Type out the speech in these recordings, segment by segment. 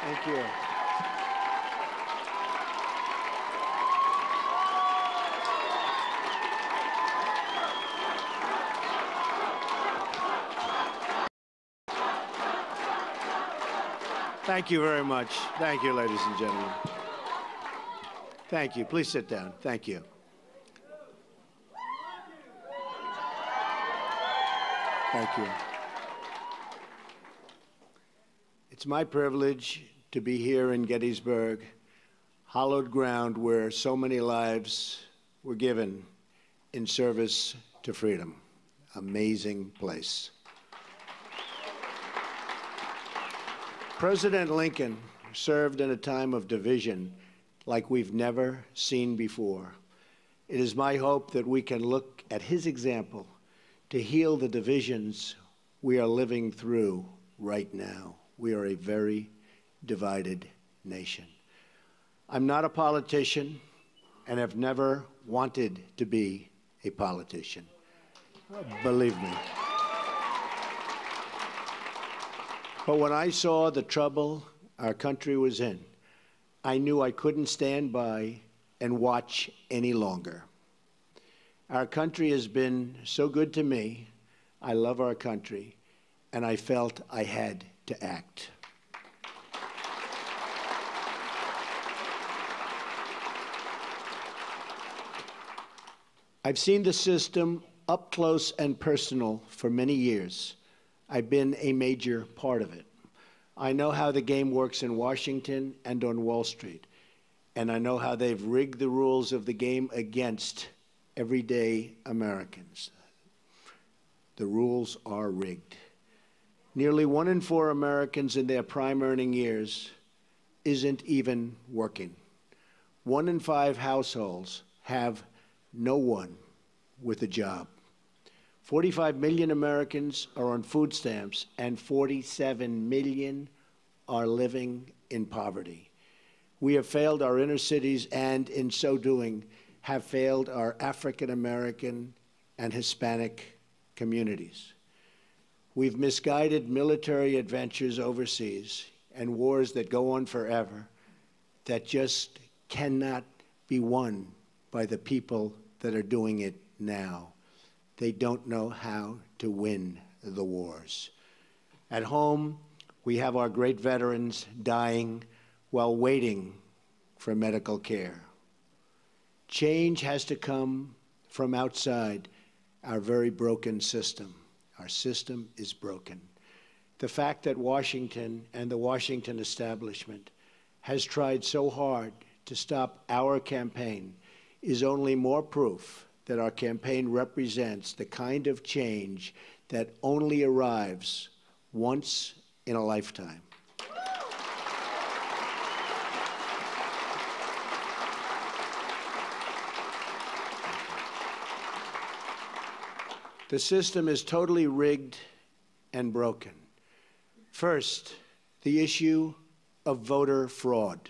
Thank you. Thank you very much. Thank you, ladies and gentlemen. Thank you. Please sit down. Thank you. Thank you. It's my privilege to be here in Gettysburg, hallowed ground where so many lives were given in service to freedom. Amazing place. President Lincoln served in a time of division like we've never seen before. It is my hope that we can look at his example to heal the divisions we are living through right now. We are a very divided nation. I'm not a politician and have never wanted to be a politician. Believe me. But when I saw the trouble our country was in, I knew I couldn't stand by and watch any longer. Our country has been so good to me. I love our country, and I felt I had to act. I've seen the system up close and personal for many years. I've been a major part of it. I know how the game works in Washington and on Wall Street, and I know how they've rigged the rules of the game against everyday Americans. The rules are rigged. Nearly 1 in 4 Americans in their prime earning years isn't even working. 1 in 5 households have no one with a job. 45 million Americans are on food stamps, and 47 million are living in poverty. We have failed our inner cities, and in so doing, have failed our African American and Hispanic communities. We've misguided military adventures overseas and wars that go on forever that just cannot be won by the people that are doing it now. They don't know how to win the wars. At home, we have our great veterans dying while waiting for medical care. Change has to come from outside our very broken system. Our system is broken. The fact that Washington and the Washington establishment has tried so hard to stop our campaign is only more proof that our campaign represents the kind of change that only arrives once in a lifetime. The system is totally rigged and broken. First, the issue of voter fraud.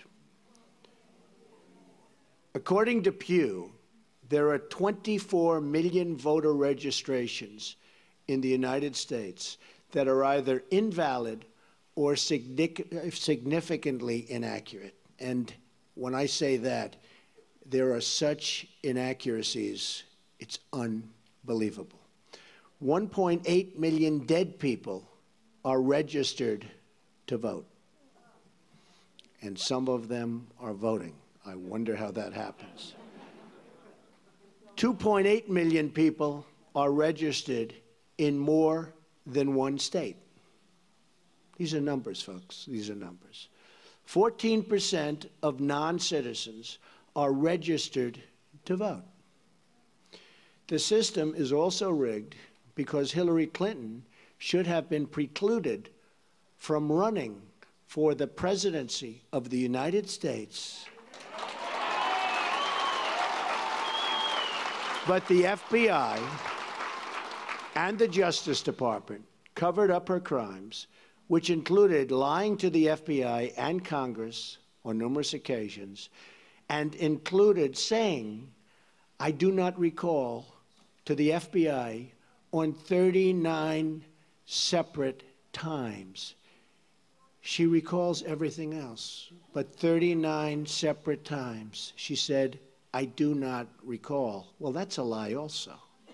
According to Pew, there are 24 million voter registrations in the United States that are either invalid or significantly inaccurate. And when I say that, there are such inaccuracies, it's unbelievable. 1.8 million dead people are registered to vote, and some of them are voting. I wonder how that happens. 2.8 million people are registered in more than one state. These are numbers, folks. These are numbers. 14% of non-citizens are registered to vote. The system is also rigged because Hillary Clinton should have been precluded from running for the presidency of the United States. But the FBI and the Justice Department covered up her crimes, which included lying to the FBI and Congress on numerous occasions, and included saying, I do not recall, to the FBI on 39 separate times. She recalls everything else, but 39 separate times she said, "I do not recall." Well, that's a lie also.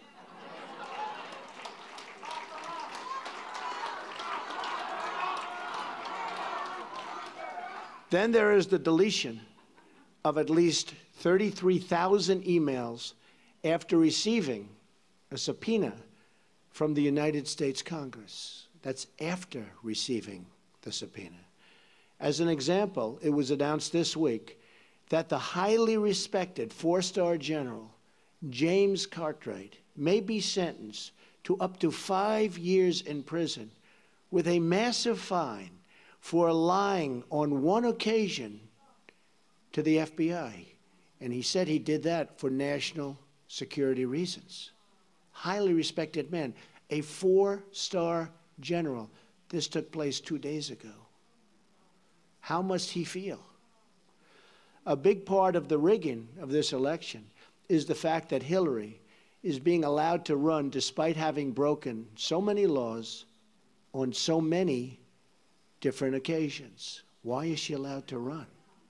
Then there is the deletion of at least 33,000 emails after receiving a subpoena from the United States Congress. That's after receiving the subpoena. As an example, it was announced this week that the highly respected four-star general, James Cartwright, may be sentenced to up to 5 years in prison with a massive fine for lying on one occasion to the FBI. And he said he did that for national security reasons. Highly respected man, a four-star general. This took place 2 days ago. How must he feel? A big part of the rigging of this election is the fact that Hillary is being allowed to run despite having broken so many laws on so many different occasions. Why is she allowed to run?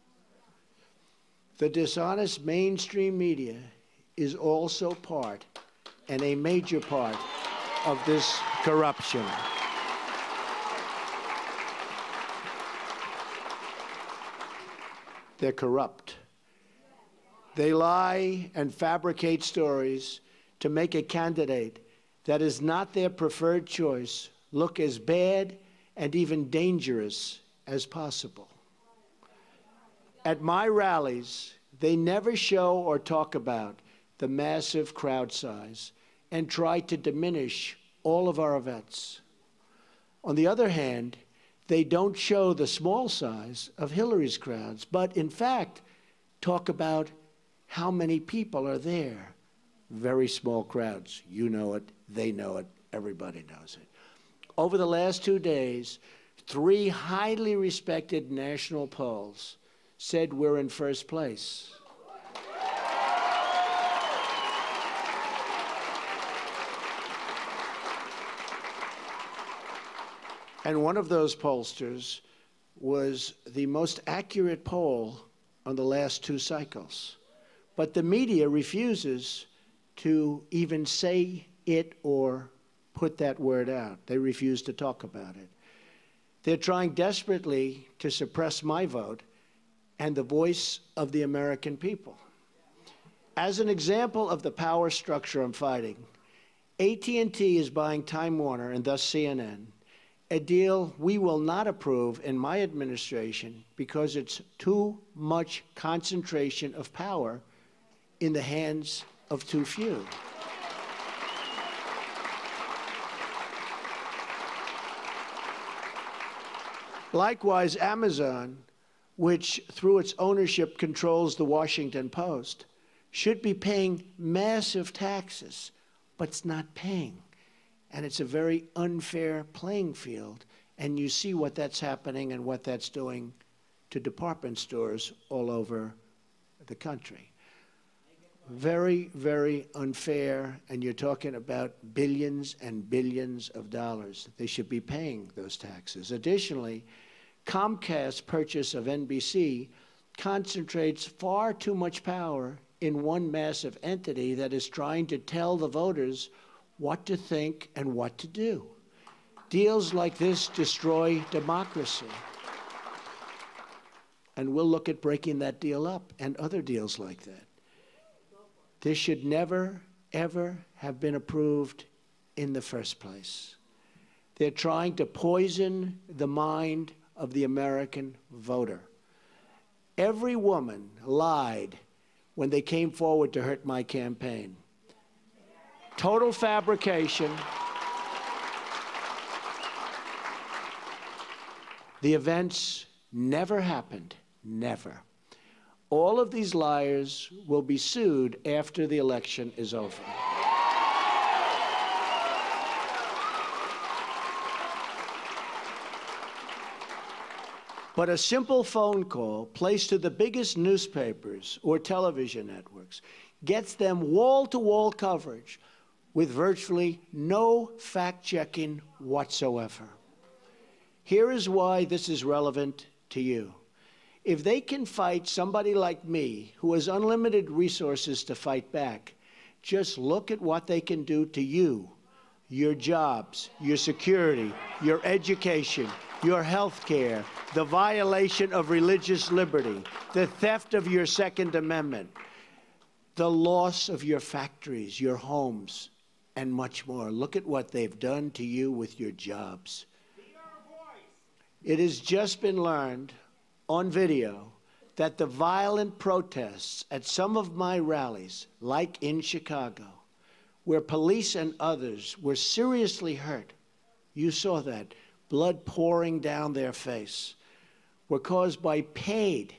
The dishonest mainstream media is also part, and a major part, of this corruption. They're corrupt. They lie and fabricate stories to make a candidate that is not their preferred choice look as bad and even dangerous as possible. At my rallies, they never show or talk about the massive crowd size and try to diminish all of our events. On the other hand, they don't show the small size of Hillary's crowds, but in fact, talk about how many people are there. Very small crowds. You know it, they know it, everybody knows it. Over the last 2 days, 3 highly respected national polls said we're in first place. And one of those pollsters was the most accurate poll on the last 2 cycles. But the media refuses to even say it or put that word out. They refuse to talk about it. They're trying desperately to suppress my vote and the voice of the American people. As an example of the power structure I'm fighting, AT&T is buying Time Warner and thus CNN, a deal we will not approve in my administration because it's too much concentration of power in the hands of too few. Likewise, Amazon, which through its ownership controls the Washington Post, should be paying massive taxes, but it's not paying. And it's a very unfair playing field. And you see what that's happening and what that's doing to department stores all over the country. Very, very unfair. And you're talking about billions and billions of dollars. They should be paying those taxes. Additionally, Comcast's purchase of NBC concentrates far too much power in one massive entity that is trying to tell the voters what to think and what to do. Deals like this destroy democracy. And we'll look at breaking that deal up and other deals like that. This should never, ever have been approved in the first place. They're trying to poison the mind of the American voter. Every woman lied when they came forward to hurt my campaign. Total fabrication. The events never happened, never. All of these liars will be sued after the election is over. But a simple phone call placed to the biggest newspapers or television networks gets them wall-to-wall coverage with virtually no fact-checking whatsoever. Here is why this is relevant to you. If they can fight somebody like me, who has unlimited resources to fight back, just look at what they can do to you, your jobs, your security, your education, your health care, the violation of religious liberty, the theft of your Second Amendment, the loss of your factories, your homes, and much more. Look at what they've done to you with your jobs. It has just been learned on video that the violent protests at some of my rallies, like in Chicago, where police and others were seriously hurt, you saw that, blood pouring down their face, were caused by paid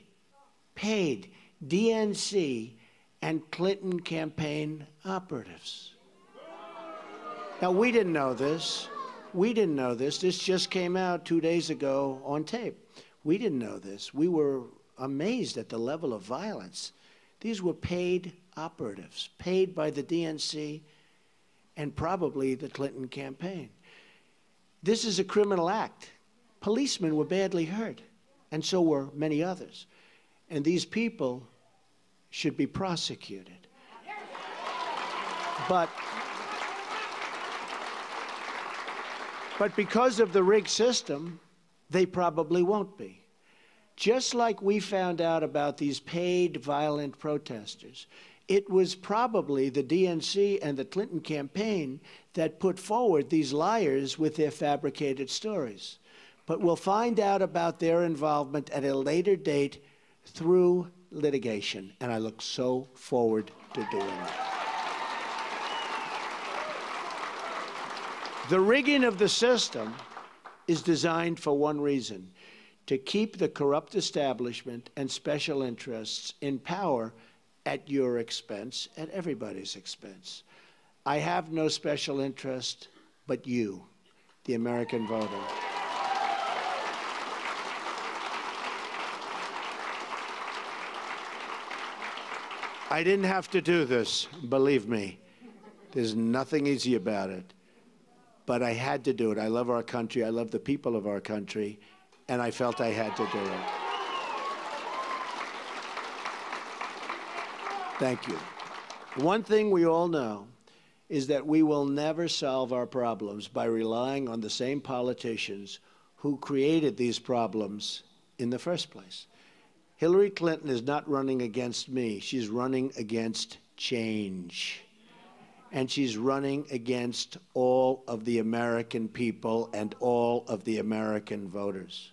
DNC and Clinton campaign operatives. Now, we didn't know this. We didn't know this. This just came out 2 days ago on tape. We didn't know this. We were amazed at the level of violence. These were paid operatives, paid by the DNC and probably the Clinton campaign. This is a criminal act. Policemen were badly hurt, and so were many others. And these people should be prosecuted. But because of the rigged system, they probably won't be. Just like we found out about these paid violent protesters, it was probably the DNC and the Clinton campaign that put forward these liars with their fabricated stories. But we'll find out about their involvement at a later date through litigation, and I look so forward to doing it. The rigging of the system is designed for one reason: to keep the corrupt establishment and special interests in power at your expense, at everybody's expense. I have no special interest but you, the American voter. I didn't have to do this, believe me. There's nothing easy about it. But I had to do it. I love our country. I love the people of our country. And I felt I had to do it. Thank you. One thing we all know is that we will never solve our problems by relying on the same politicians who created these problems in the first place. Hillary Clinton is not running against me. She's running against change. And she's running against all of the American people and all of the American voters.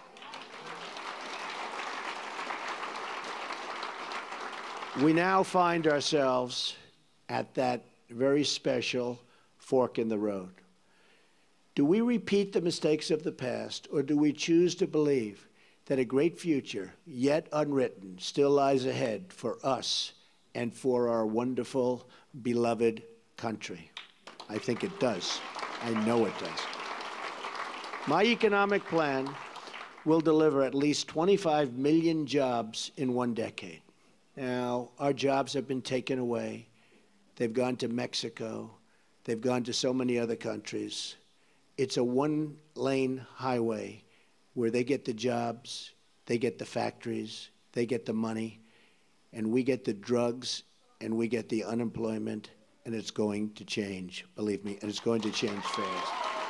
We now find ourselves at that very special fork in the road. Do we repeat the mistakes of the past, or do we choose to believe that a great future, yet unwritten, still lies ahead for us and for our wonderful, beloved country? I think it does. I know it does. My economic plan will deliver at least 25 million jobs in 1 decade. Now, our jobs have been taken away. They've gone to Mexico. They've gone to so many other countries. It's a one-lane highway where they get the jobs, they get the factories, they get the money, and we get the drugs, and we get the unemployment, and it's going to change, believe me, and it's going to change fast.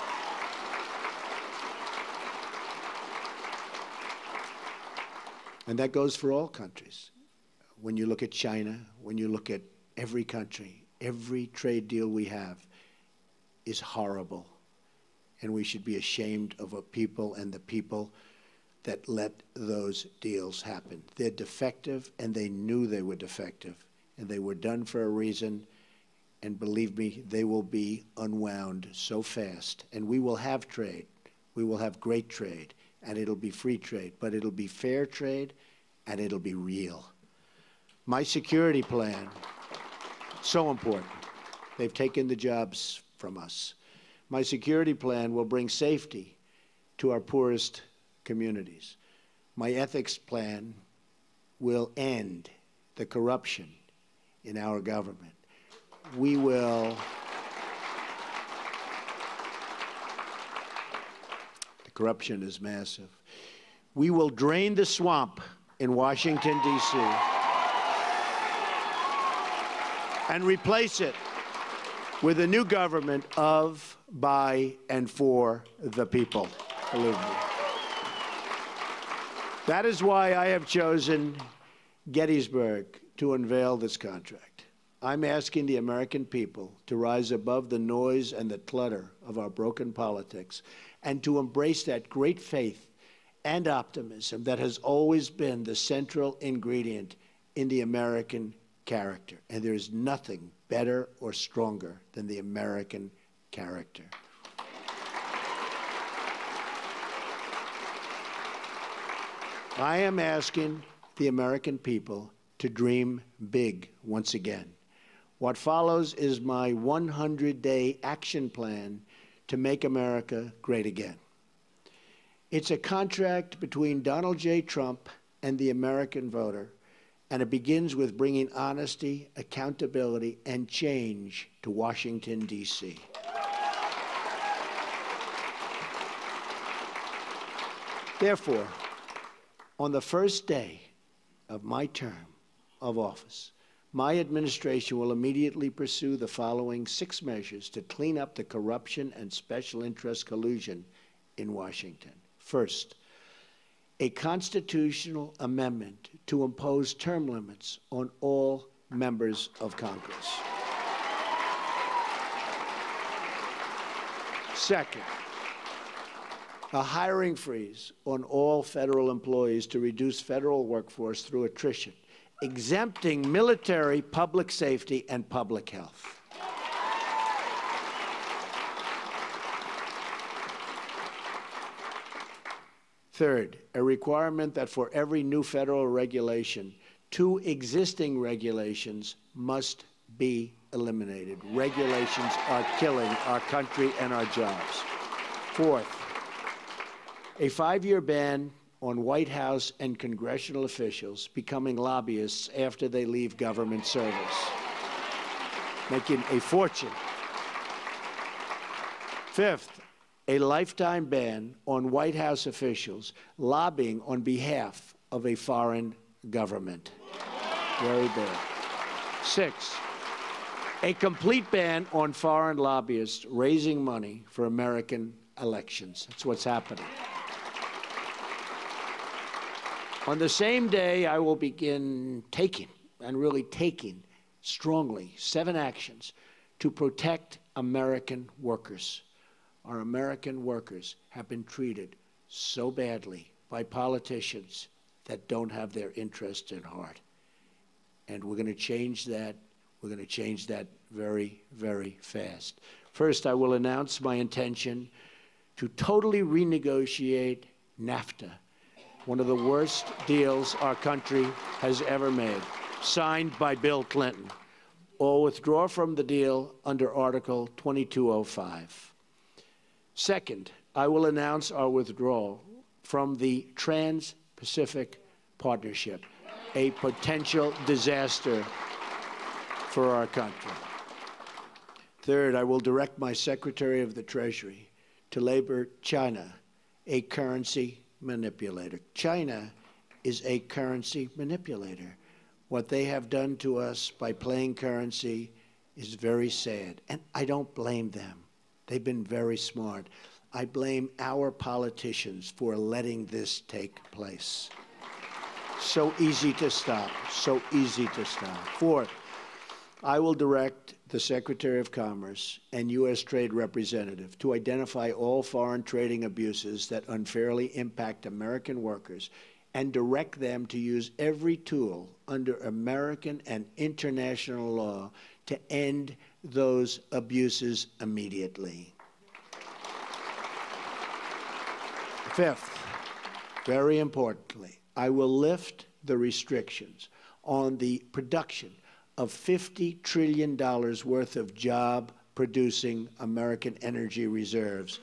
And that goes for all countries. When you look at China, when you look at every country, every trade deal we have is horrible. And we should be ashamed of a people and the people that let those deals happen. They're defective, and they knew they were defective. And they were done for a reason. And believe me, they will be unwound so fast. And we will have trade. We will have great trade. And it'll be free trade. But it'll be fair trade, and it'll be real. My security plan, so important. They've taken the jobs from us. My security plan will bring safety to our poorest communities. My ethics plan will end the corruption in our government. We will... The Corruption is massive. We will drain the swamp in Washington, D.C., and replace it with a new government of, by, and for the people. Believe me. That is why I have chosen Gettysburg to unveil this contract. I'm asking the American people to rise above the noise and the clutter of our broken politics and to embrace that great faith and optimism that has always been the central ingredient in the American character. And there is nothing better or stronger than the American character. I am asking the American people to dream big once again. What follows is my 100-day action plan to make America great again. It's a contract between Donald J. Trump and the American voter, and it begins with bringing honesty, accountability, and change to Washington, D.C. Therefore, on the first day of my term of office, my administration will immediately pursue the following 6 measures to clean up the corruption and special interest collusion in Washington. First, a constitutional amendment to impose term limits on all members of Congress. Second, a hiring freeze on all federal employees to reduce federal workforce through attrition, exempting military, public safety, and public health. Third, a requirement that for every new federal regulation, 2 existing regulations must be eliminated. Regulations are killing our country and our jobs. Fourth, a 5-year ban on White House and congressional officials becoming lobbyists after they leave government service, making a fortune. Fifth, a lifetime ban on White House officials lobbying on behalf of a foreign government. Very bad. Sixth, a complete ban on foreign lobbyists raising money for American elections. That's what's happening. On the same day, I will begin taking, and really taking strongly, 7 actions to protect American workers. Our American workers have been treated so badly by politicians that don't have their interests at heart. And we're going to change that. We're going to change that very, very fast. First, I will announce my intention to totally renegotiate NAFTA, one of the worst deals our country has ever made, signed by Bill Clinton, or withdraw from the deal under Article 2205. Second, I will announce our withdrawal from the Trans-Pacific Partnership, a potential disaster for our country. Third, I will direct my Secretary of the Treasury to label China a currency manipulator. China is a currency manipulator. What they have done to us by playing currency is very sad, and I don't blame them. They've been very smart. I blame our politicians for letting this take place. So easy to stop, so easy to stop. Fourth, I will direct the Secretary of Commerce and U.S. Trade Representative to identify all foreign trading abuses that unfairly impact American workers and direct them to use every tool under American and international law to end those abuses immediately. Fifth, very importantly, I will lift the restrictions on the production of $50 trillion worth of job-producing American energy reserves,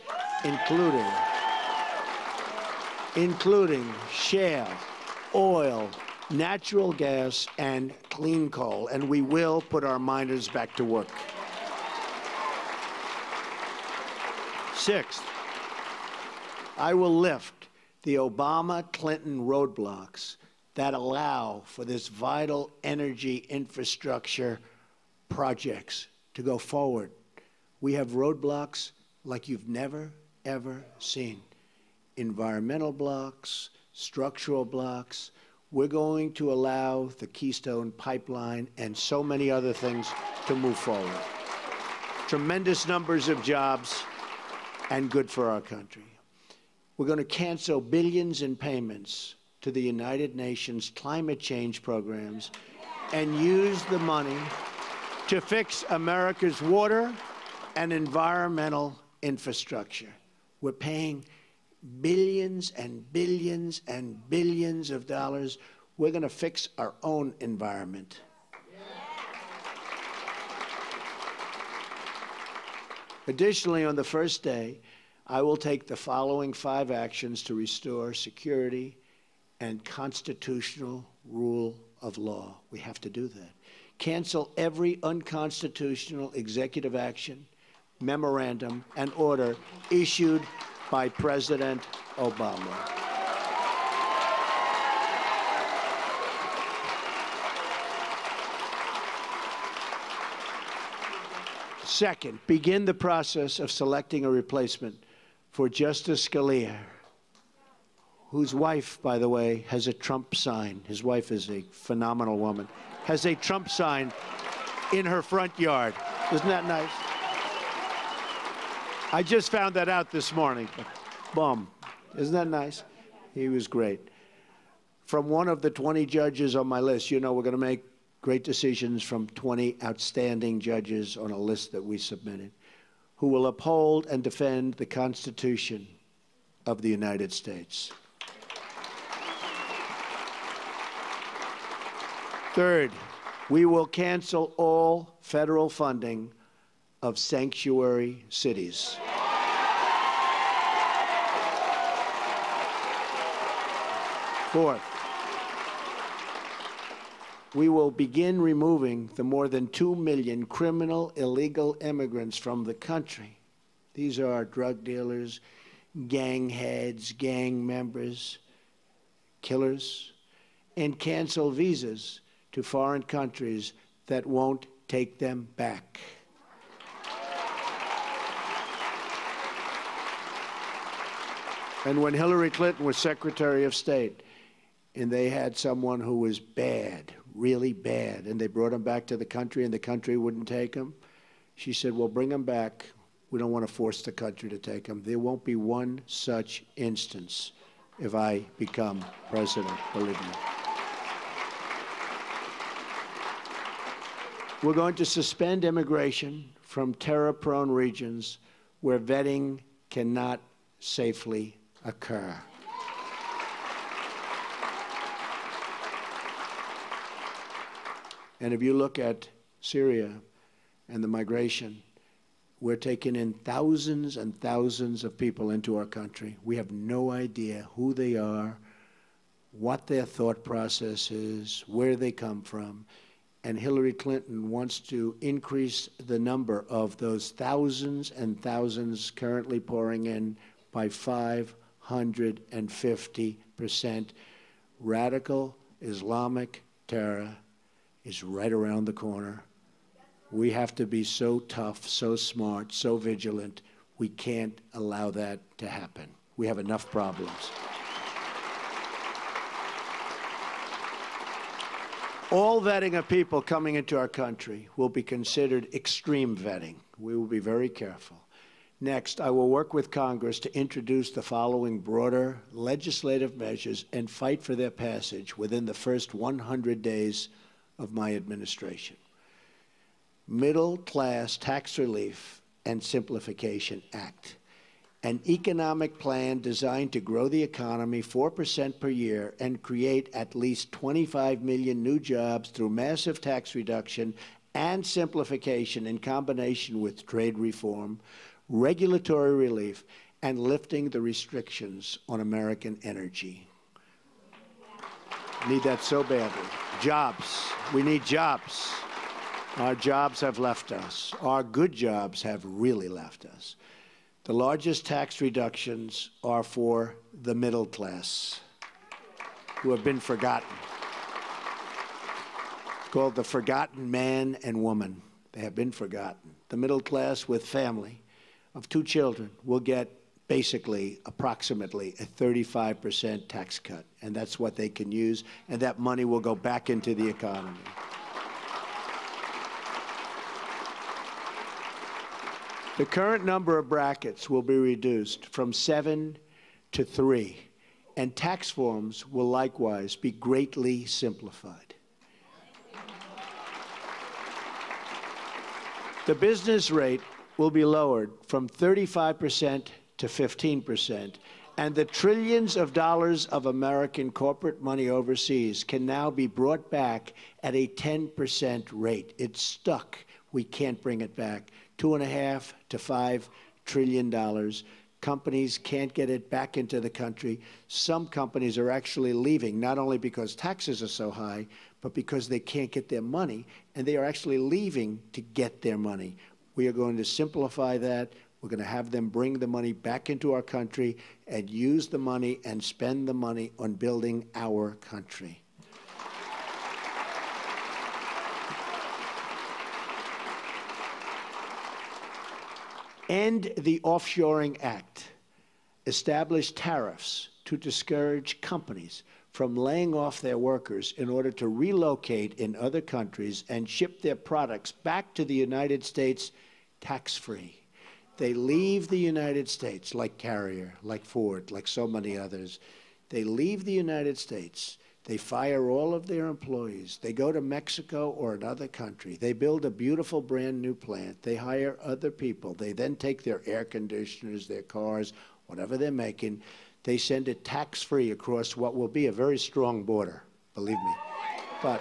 including shale, oil, natural gas, and clean coal, and we will put our miners back to work. Sixth, I will lift the Obama-Clinton roadblocks that allow for this vital energy infrastructure projects to go forward. We have roadblocks like you've never, ever seen. Environmental blocks, structural blocks. We're going to allow the Keystone Pipeline and so many other things to move forward. Tremendous numbers of jobs and good for our country. We're going to cancel billions in payments to the United Nations climate change programs and use the money to fix America's water and environmental infrastructure. We're paying billions and billions and billions of dollars. We're going to fix our own environment. Additionally, on the first day, I will take the following 5 actions to restore security and constitutional rule of law. We have to do that. Cancel every unconstitutional executive action, memorandum, and order issued by President Obama. Second, begin the process of selecting a replacement for Justice Scalia, whose wife, by the way, has a Trump sign. His wife is a phenomenal woman. Has a Trump sign in her front yard. Isn't that nice? I just found that out this morning. Boom. Isn't that nice? He was great. From one of the 20 judges on my list, you know we're going to make great decisions from 20 outstanding judges on a list that we submitted, who will uphold and defend the Constitution of the United States. Third, we will cancel all federal funding of sanctuary cities. Fourth, we will begin removing the more than 2 million criminal illegal immigrants from the country. These are drug dealers, gang heads, gang members, killers, and cancel visas to foreign countries that won't take them back. And when Hillary Clinton was Secretary of State, and they had someone who was bad, really bad, and they brought him back to the country and the country wouldn't take him, she said, well, bring him back. We don't want to force the country to take him. There won't be one such instance if I become president, believe me. We're going to suspend immigration from terror-prone regions where vetting cannot safely occur. And if you look at Syria and the migration, we're taking in thousands and thousands of people into our country. We have no idea who they are, what their thought process is, where they come from. And Hillary Clinton wants to increase the number of those thousands and thousands currently pouring in by 550%. Radical Islamic terror is right around the corner. We have to be so tough, so smart, so vigilant. We can't allow that to happen. We have enough problems. All vetting of people coming into our country will be considered extreme vetting. We will be very careful. Next, I will work with Congress to introduce the following broader legislative measures and fight for their passage within the first 100 days of my administration. Middle-Class Tax Relief and Simplification Act, an economic plan designed to grow the economy 4% per year and create at least 25 million new jobs through massive tax reduction and simplification in combination with trade reform, regulatory relief, and lifting the restrictions on American energy. Need that so badly. Jobs. We need jobs. Our jobs have left us. Our good jobs have really left us. The largest tax reductions are for the middle class, who have been forgotten. It's called the forgotten man and woman. They have been forgotten. The middle class with family of 2 children will get basically approximately a 35% tax cut, and that's what they can use, and that money will go back into the economy. The current number of brackets will be reduced from 7 to 3, and tax forms will likewise be greatly simplified. The business rate will be lowered from 35% to 15%, and the trillions of dollars of American corporate money overseas can now be brought back at a 10% rate. It's stuck. We can't bring it back. $2.5 to $5 trillion. Companies can't get it back into the country. Some companies are actually leaving, not only because taxes are so high, but because they can't get their money, and they are actually leaving to get their money. We are going to simplify that. We're going to have them bring the money back into our country and use the money and spend the money on building our country. End the Offshoring Act. Establish tariffs to discourage companies from laying off their workers in order to relocate in other countries and ship their products back to the United States tax-free. They leave the United States, like Carrier, like Ford, like so many others. They leave the United States. They fire all of their employees. They go to Mexico or another country. They build a beautiful brand new plant. They hire other people. They then take their air conditioners, their cars, whatever they're making. They send it tax-free across what will be a very strong border, believe me. But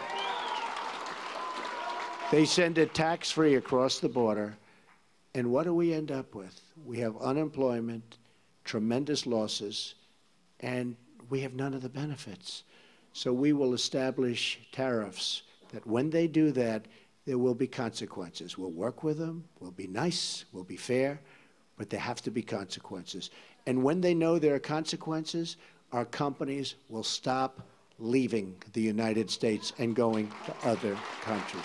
they send it tax-free across the border. And what do we end up with? We have unemployment, tremendous losses, and we have none of the benefits. So we will establish tariffs that when they do that, there will be consequences. We'll work with them, we'll be nice, we'll be fair, but there have to be consequences. And when they know there are consequences, our companies will stop leaving the United States and going to other countries.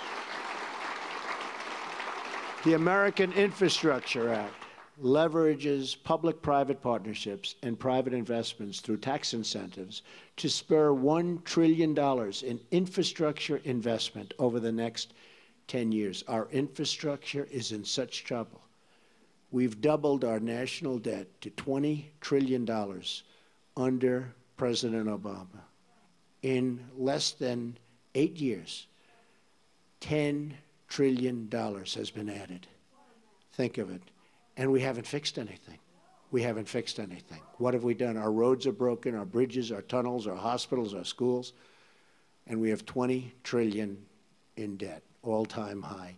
The American Infrastructure Act leverages public-private partnerships and private investments through tax incentives to spur $1 trillion in infrastructure investment over the next 10 years. Our infrastructure is in such trouble. We've doubled our national debt to $20 trillion under President Obama. In less than 8 years, $10 trillion has been added. Think of it. And we haven't fixed anything. We haven't fixed anything. What have we done? Our roads are broken, our bridges, our tunnels, our hospitals, our schools, and we have $20 trillion in debt, all-time high.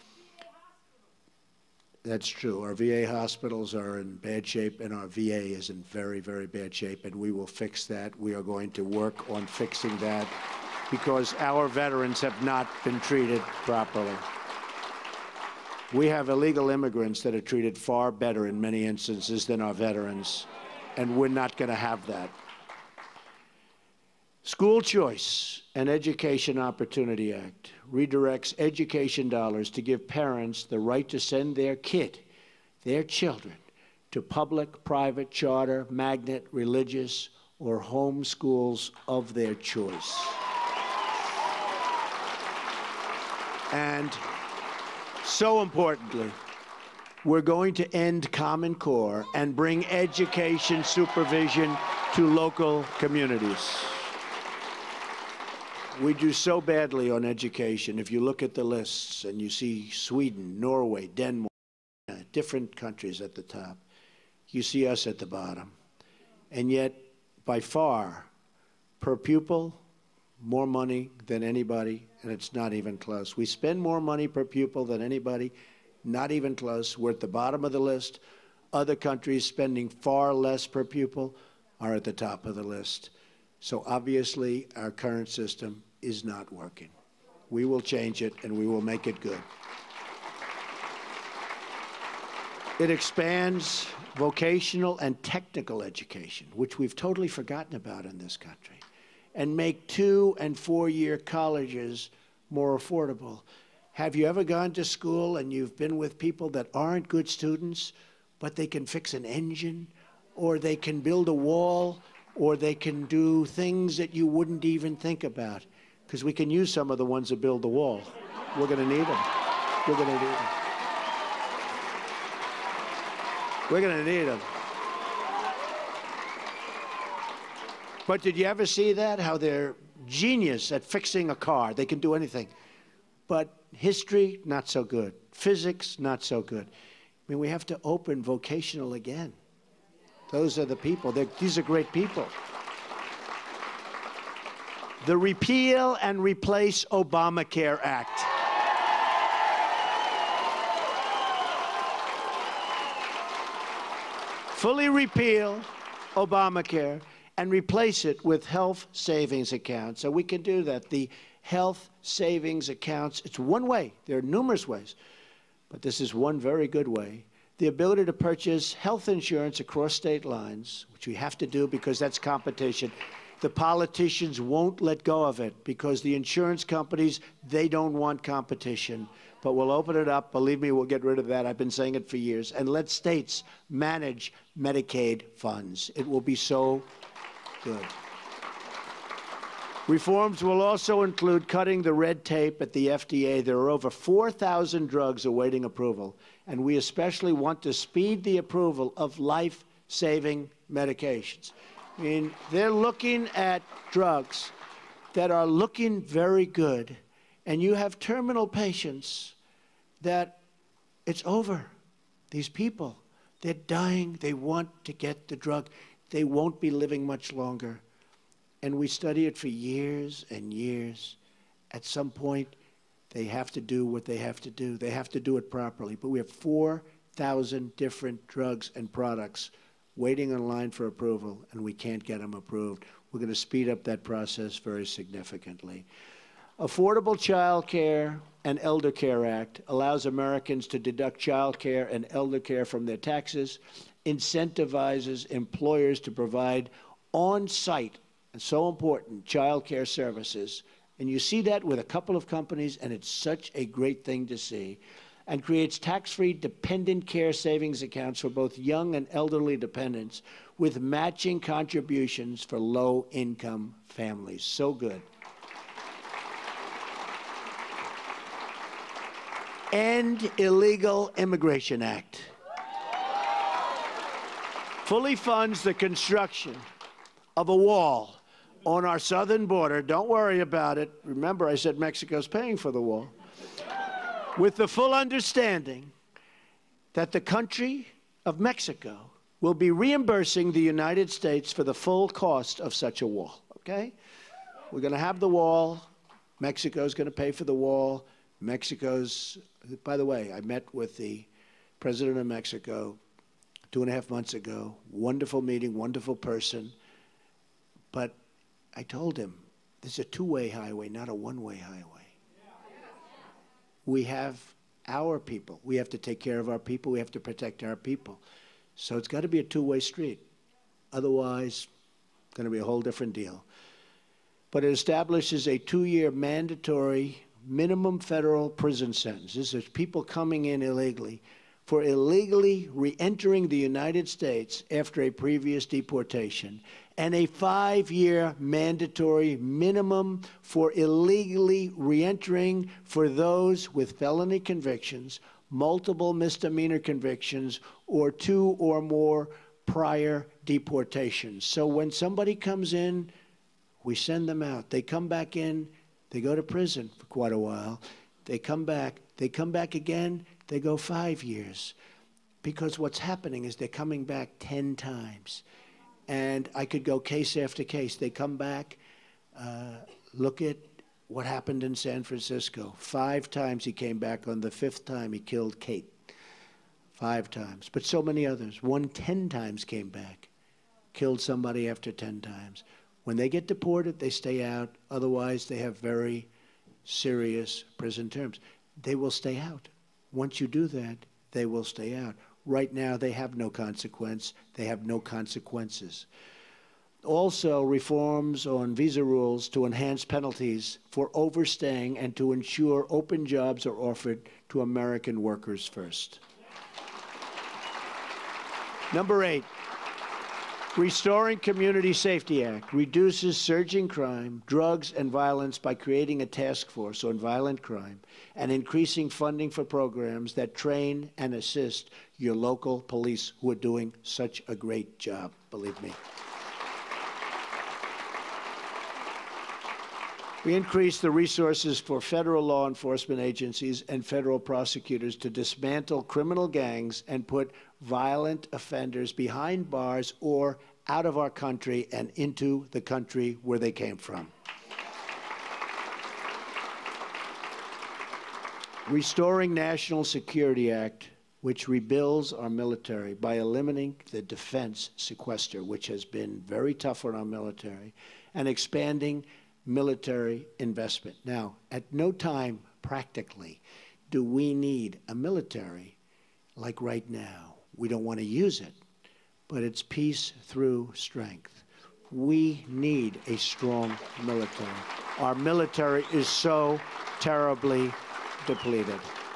That's true. Our VA hospitals are in bad shape, and our VA is in very, very bad shape, and we will fix that. We are going to work on fixing that because our veterans have not been treated properly. We have illegal immigrants that are treated far better in many instances than our veterans, and we're not going to have that. School Choice and Education Opportunity Act redirects education dollars to give parents the right to send their kid, their children, to public, private, charter, magnet, religious, or home schools of their choice. And so importantly, we're going to end Common Core and bring education supervision to local communities. We do so badly on education. If you look at the lists and you see Sweden, Norway, Denmark, different countries at the top, you see us at the bottom. And yet, by far, per pupil, more money than anybody, and it's not even close. We spend more money per pupil than anybody, not even close. We're at the bottom of the list. Other countries spending far less per pupil are at the top of the list. So obviously, our current system is not working. We will change it, and we will make it good. It expands vocational and technical education, which we've totally forgotten about in this country, and make 2- and 4-year colleges more affordable. Have you ever gone to school and you've been with people that aren't good students, but they can fix an engine, or they can build a wall, or they can do things that you wouldn't even think about? Because we can use some of the ones that build the wall. We're going to need them. We're going to need them. We're going to need them. But did you ever see that? How they're genius at fixing a car. They can do anything. But history, not so good. Physics, not so good. I mean, we have to open vocational again. Those are the people. These are great people. The Repeal and Replace Obamacare Act. Fully repeal Obamacare and replace it with health savings accounts. So we can do that. The health savings accounts, it's one way. There are numerous ways, but this is one very good way. The ability to purchase health insurance across state lines, which we have to do because that's competition. The politicians won't let go of it because the insurance companies, they don't want competition. But we'll open it up. Believe me, we'll get rid of that. I've been saying it for years. And let states manage Medicaid funds. It will be so good. Reforms will also include cutting the red tape at the FDA. There are over 4,000 drugs awaiting approval, and we especially want to speed the approval of life-saving medications. I mean, they're looking at drugs that are looking very good, and you have terminal patients that it's over. These people, they're dying. They want to get the drug. They won't be living much longer. And we study it for years and years. At some point, they have to do what they have to do. They have to do it properly. But we have 4,000 different drugs and products waiting in line for approval, and we can't get them approved. We're going to speed up that process very significantly. Affordable Child Care and Elder Care Act allows Americans to deduct child care and elder care from their taxes, incentivizes employers to provide on-site, and so important, child care services. And you see that with a couple of companies, and it's such a great thing to see. And creates tax-free dependent care savings accounts for both young and elderly dependents with matching contributions for low-income families. So good. End Illegal Immigration Act. Fully funds the construction of a wall on our southern border. Don't worry about it. Remember, I said Mexico's paying for the wall. With the full understanding that the country of Mexico will be reimbursing the United States for the full cost of such a wall, okay? We're going to have the wall. Mexico's going to pay for the wall. Mexico's, by the way, I met with the president of Mexico 2.5 months ago. Wonderful meeting, wonderful person. But I told him, this is a two-way highway, not a one-way highway. We have our people. We have to take care of our people. We have to protect our people. So it's got to be a two-way street. Otherwise, it's going to be a whole different deal. But it establishes a 2-year mandatory minimum federal prison sentence. This is people coming in illegally for illegally re-entering the United States after a previous deportation, and a 5-year mandatory minimum for illegally re-entering for those with felony convictions, multiple misdemeanor convictions, or 2 or more prior deportations. So when somebody comes in, we send them out. They come back in, they go to prison for quite a while. They come back again, they go 5 years. Because what's happening is they're coming back 10 times. And I could go case after case. They come back, look at what happened in San Francisco. 5 times he came back. On the 5th time, he killed Kate. 5 times. But so many others. 10 times came back, killed somebody after 10 times. When they get deported, they stay out. Otherwise, they have very serious prison terms. They will stay out. Once you do that, they will stay out. Right now, they have no consequence. They have no consequences. Also, reforms on visa rules to enhance penalties for overstaying and to ensure open jobs are offered to American workers first. Number 8, Restoring Community Safety Act reduces surging crime, drugs, and violence by creating a task force on violent crime and increasing funding for programs that train and assist your local police who are doing such a great job, believe me. We increased the resources for federal law enforcement agencies and federal prosecutors to dismantle criminal gangs and put violent offenders behind bars or out of our country and into the country where they came from. Restoring National Security Act, which rebuilds our military by eliminating the defense sequester, which has been very tough on our military, and expanding military investment. Now, at no time, practically, do we need a military like right now. We don't want to use it, but it's peace through strength. We need a strong military. Our military is so terribly depleted.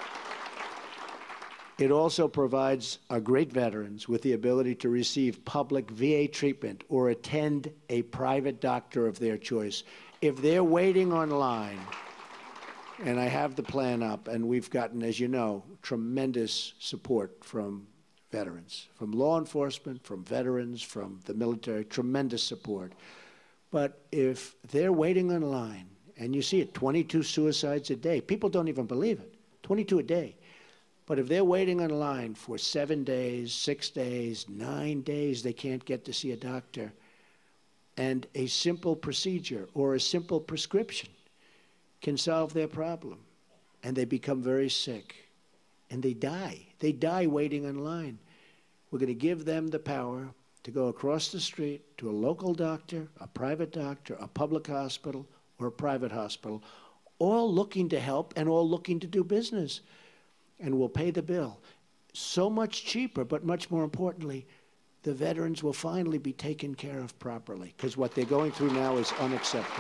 It also provides our great veterans with the ability to receive public VA treatment or attend a private doctor of their choice. If they're waiting online, and I have the plan up, and we've gotten, as you know, tremendous support from veterans, from law enforcement, from veterans, from the military, tremendous support. But if they're waiting online, and you see it, 22 suicides a day, people don't even believe it, 22 a day. But if they're waiting online for 7 days, 6 days, 9 days, they can't get to see a doctor, and a simple procedure or a simple prescription can solve their problem. And they become very sick. And they die. They die waiting in line. We're going to give them the power to go across the street to a local doctor, a public hospital, or a private hospital, all looking to help and all looking to do business. And we'll pay the bill. So much cheaper, but much more importantly, the veterans will finally be taken care of properly, because what they're going through now is unacceptable.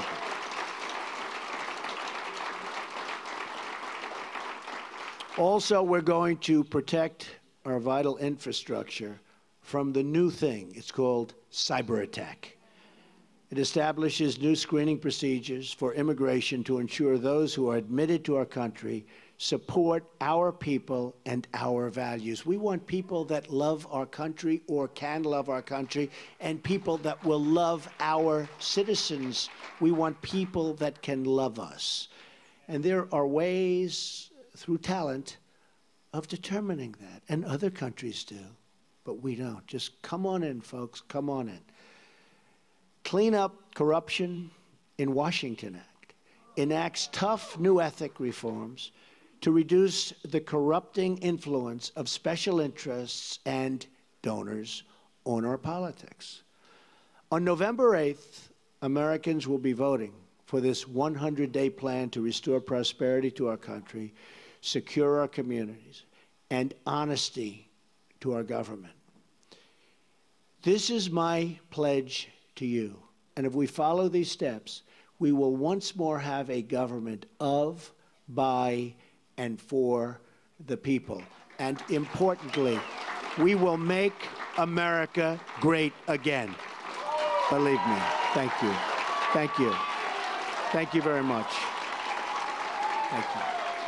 Also, we're going to protect our vital infrastructure from the new thing. It's called cyber attack. It establishes new screening procedures for immigration to ensure those who are admitted to our country support our people and our values. We want people that love our country or can love our country, and people that will love our citizens. We want people that can love us. And there are ways through talent of determining that, and other countries do, but we don't. Just come on in, folks, come on in. Clean up corruption in Washington Act enacts tough new ethic reforms to reduce the corrupting influence of special interests and donors on our politics. On November 8th, Americans will be voting for this 100-day plan to restore prosperity to our country, secure our communities, and honesty to our government. This is my pledge to you. And if we follow these steps, we will once more have a government of, by, and for the people. And importantly, we will make America great again. Believe me. Thank you. Thank you. Thank you very much. Thank you.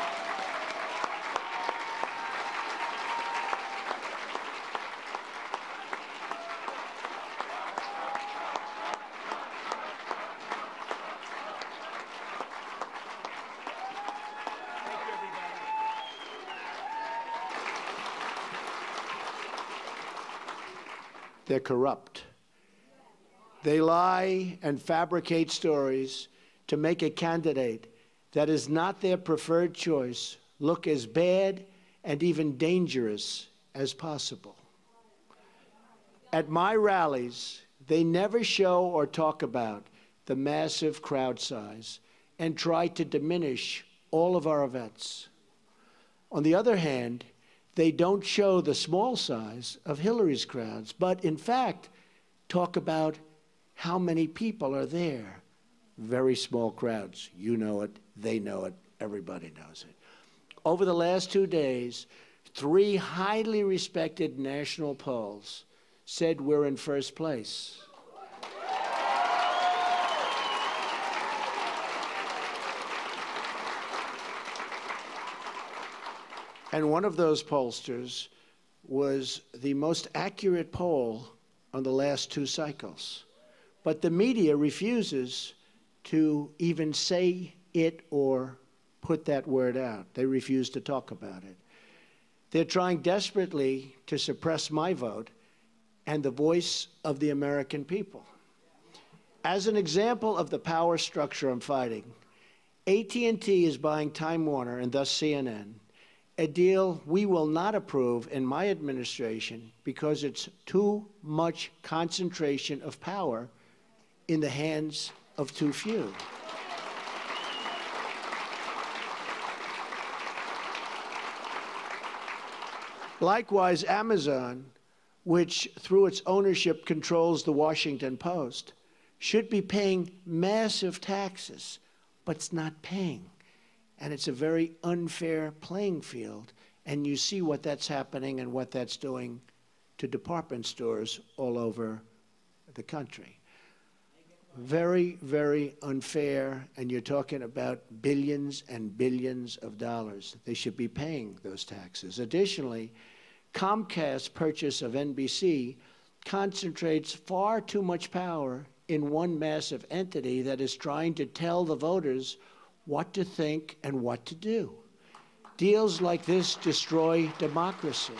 They're corrupt. They lie and fabricate stories to make a candidate that is not their preferred choice look as bad and even dangerous as possible. At my rallies, they never show or talk about the massive crowd size and try to diminish all of our events. On the other hand, They don't show the small size of Hillary's crowds, but in fact, talk about how many people are there. Very small crowds. You know it, they know it, everybody knows it. Over the last 2 days, 3 highly respected national polls said we're in first place. And one of those pollsters was the most accurate poll on the last 2 cycles. But the media refuses to even say it or put that word out. They refuse to talk about it. They're trying desperately to suppress my vote and the voice of the American people. As an example of the power structure I'm fighting, AT&T is buying Time Warner and thus CNN, a deal we will not approve in my administration because it's too much concentration of power in the hands of too few. Likewise, Amazon, which through its ownership controls the Washington Post, should be paying massive taxes, but it's not paying. And it's a very unfair playing field. And you see what that's happening and what that's doing to department stores all over the country. Very, very unfair. And you're talking about billions and billions of dollars. They should be paying those taxes. Additionally, Comcast's purchase of NBC concentrates far too much power in one massive entity that is trying to tell the voters what to think and what to do. Deals like this destroy democracy.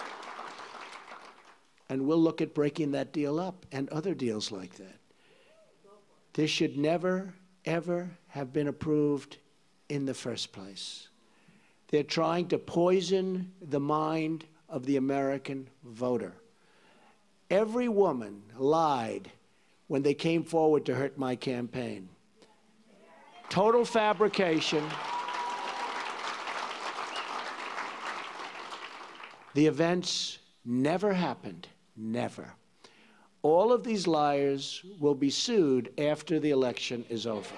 And we'll look at breaking that deal up and other deals like that. This should never, ever have been approved in the first place. They're trying to poison the mind of the American voter. Every woman lied when they came forward to hurt my campaign. Total fabrication. The events never happened, never. All of these liars will be sued after the election is over.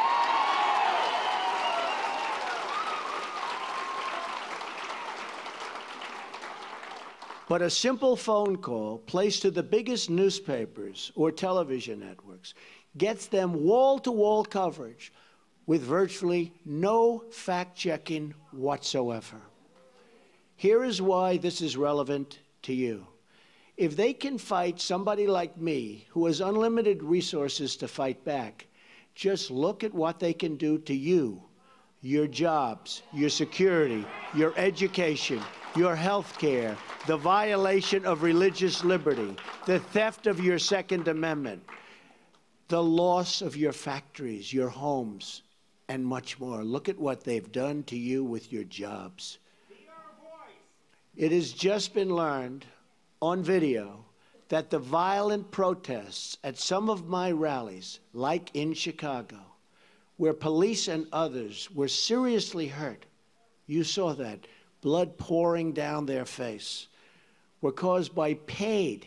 But a simple phone call placed to the biggest newspapers or television networks gets them wall-to-wall coverage with virtually no fact-checking whatsoever. Here is why this is relevant to you. If they can fight somebody like me, who has unlimited resources to fight back, just look at what they can do to you, your jobs, your security, your education, your health care, the violation of religious liberty, the theft of your Second Amendment, the loss of your factories, your homes, and much more. Look at what they've done to you with your jobs. It has just been learned on video that the violent protests at some of my rallies, like in Chicago, where police and others were seriously hurt, you saw that, blood pouring down their face, were caused by paid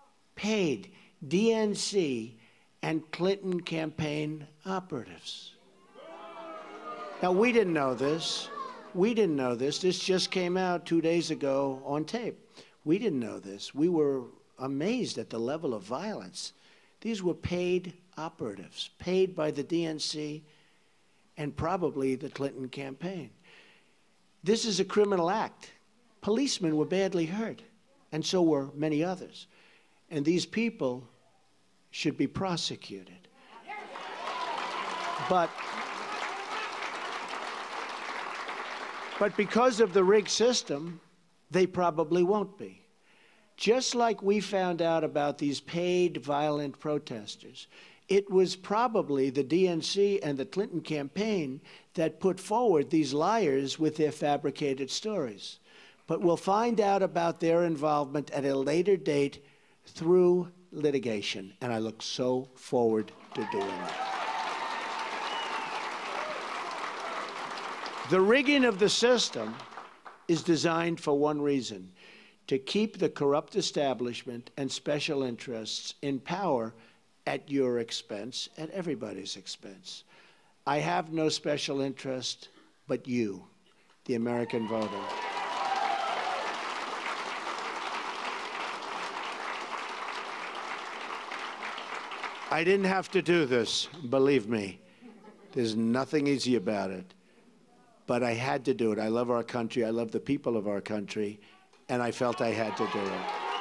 DNC and Clinton campaign operatives. Now, we didn't know this. We didn't know this. This just came out 2 days ago on tape. We didn't know this. We were amazed at the level of violence. These were paid operatives, paid by the DNC and probably the Clinton campaign. This is a criminal act. Policemen were badly hurt, and so were many others. And these people should be prosecuted. But because of the rigged system, they probably won't be. Just like we found out about these paid violent protesters, it was probably the DNC and the Clinton campaign that put forward these liars with their fabricated stories. But we'll find out about their involvement at a later date through litigation, and I look so forward to doing it. The rigging of the system is designed for one reason: to keep the corrupt establishment and special interests in power at your expense, at everybody's expense. I have no special interest but you, the American voter. I didn't have to do this, believe me. There's nothing easy about it. But I had to do it. I love our country. I love the people of our country. And I felt I had to do it.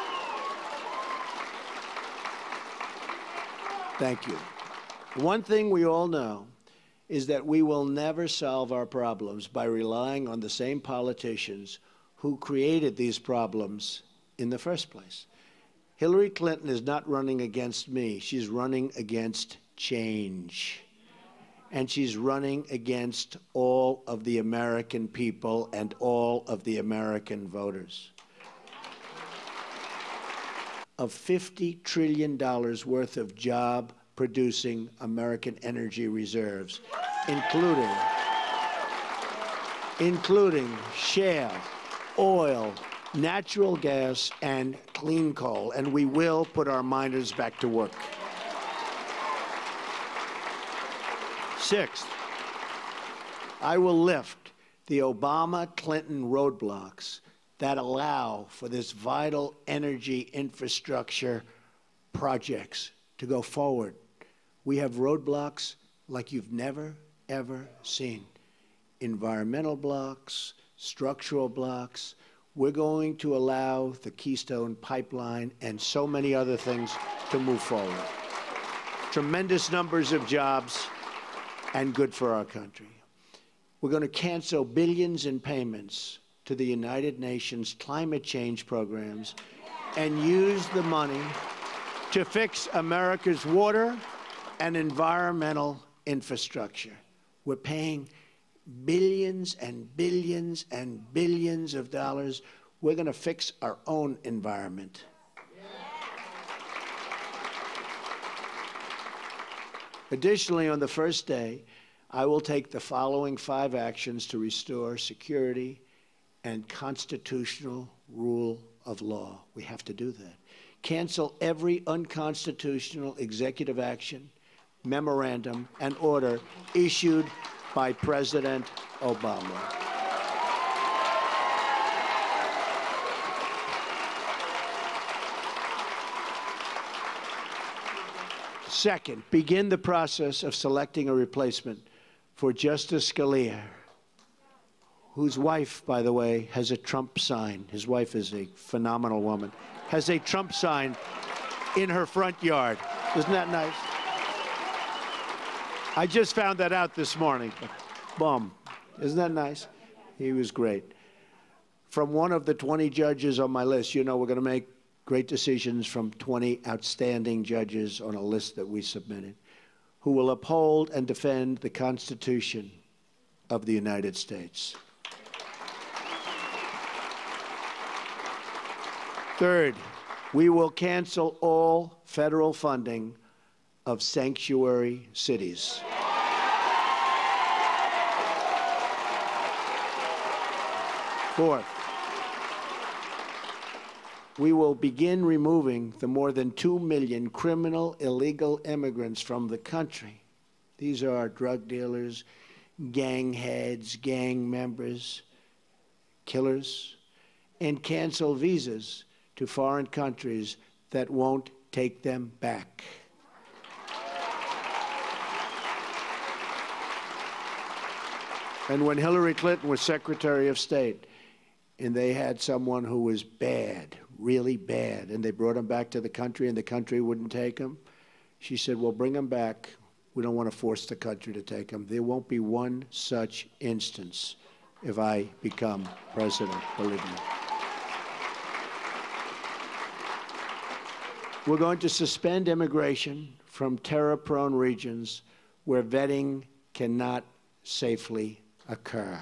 Thank you. One thing we all know is that we will never solve our problems by relying on the same politicians who created these problems in the first place. Hillary Clinton is not running against me. She's running against change. And she's running against all of the American people and all of the American voters. Of $50 trillion worth of job-producing American energy reserves, including shale, oil, natural gas, and clean coal. And we will put our miners back to work. Sixth, I will lift the Obama-Clinton roadblocks that allow for this vital energy infrastructure projects to go forward. We have roadblocks like you've never, ever seen. Environmental blocks, structural blocks. We're going to allow the Keystone Pipeline and so many other things to move forward. Tremendous numbers of jobs and good for our country. We're going to cancel billions in payments to the United Nations climate change programs and use the money to fix America's water and environmental infrastructure. We're paying billions and billions and billions of dollars. We're going to fix our own environment. Additionally, on the first day, I will take the following 5 actions to restore security and constitutional rule of law. We have to do that. Cancel every unconstitutional executive action, memorandum, and order issued by President Obama. Second, begin the process of selecting a replacement for Justice Scalia, whose wife, by the way, has a Trump sign. His wife is a phenomenal woman. Has a Trump sign in her front yard. Isn't that nice? I just found that out this morning. Boom. Isn't that nice? He was great. From one of the 20 judges on my list, you know we're going to make great decisions from 20 outstanding judges on a list that we submitted, who will uphold and defend the Constitution of the United States. Third, we will cancel all federal funding of sanctuary cities. Fourth, we will begin removing the more than 2 million criminal illegal immigrants from the country. These are our drug dealers, gang heads, gang members, killers, and cancel visas to foreign countries that won't take them back. And when Hillary Clinton was Secretary of State, and they had someone who was bad, really bad, and they brought him back to the country and the country wouldn't take him, she said, well, bring him back. We don't want to force the country to take him. There won't be one such instance if I become president, believe me. We're going to suspend immigration from terror-prone regions where vetting cannot safely occur.